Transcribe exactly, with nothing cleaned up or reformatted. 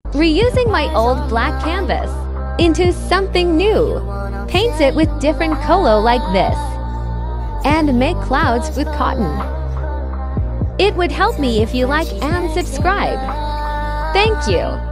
Reusing my old black canvas into something new. Paint it with different color like this. And make clouds with cotton. It would help me if you like and subscribe. Thank you.